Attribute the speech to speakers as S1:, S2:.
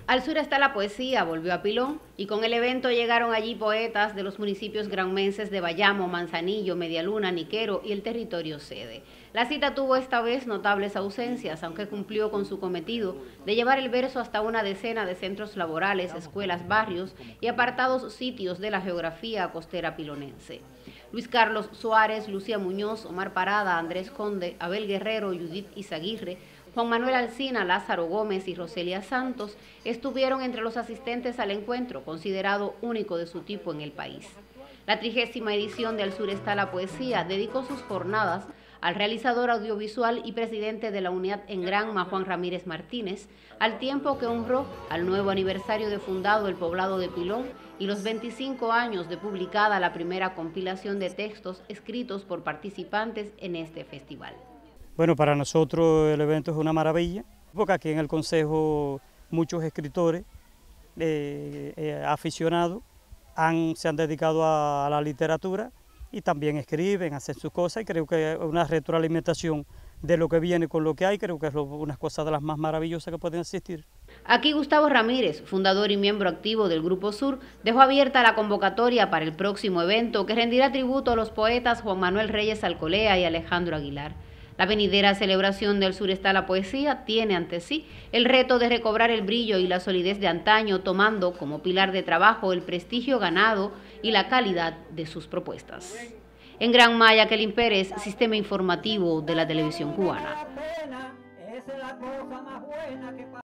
S1: Al sur está la poesía, volvió a Pilón, y con el evento llegaron allí poetas de los municipios granmenses de Bayamo, Manzanillo, Medialuna, Niquero y el territorio sede. La cita tuvo esta vez notables ausencias, aunque cumplió con su cometido de llevar el verso hasta una decena de centros laborales, escuelas, barrios y apartados sitios de la geografía costera pilonense. Luis Carlos Suárez, Lucía Muñoz, Omar Parada, Andrés Conde, Abel Guerrero, Judith Izaguirre, Juan Manuel Alsina, Lázaro Gómez y Roselia Santos estuvieron entre los asistentes al encuentro, considerado único de su tipo en el país. La 30ª edición de Al Sur está la poesía dedicó sus jornadas al realizador audiovisual y presidente de la UNIAD en Granma, Juan Ramírez Martínez, al tiempo que honró al nuevo aniversario de fundado el poblado de Pilón y los 25 años de publicada la primera compilación de textos escritos por participantes en este festival.
S2: Bueno, para nosotros el evento es una maravilla, porque aquí en el Consejo muchos escritores aficionados se han dedicado a la literatura y también escriben, hacen sus cosas, y creo que una retroalimentación de lo que viene con lo que hay, creo que es una cosa de las más maravillosas que pueden existir.
S1: Aquí Gustavo Ramírez, fundador y miembro activo del Grupo Sur, dejó abierta la convocatoria para el próximo evento que rendirá tributo a los poetas Juan Manuel Reyes Alcolea y Alejandro Aguilar. La venidera celebración del Sur está la poesía tiene ante sí el reto de recobrar el brillo y la solidez de antaño, tomando como pilar de trabajo el prestigio ganado y la calidad de sus propuestas. En Granma, Jacqueline Pérez, Sistema Informativo de la Televisión Cubana.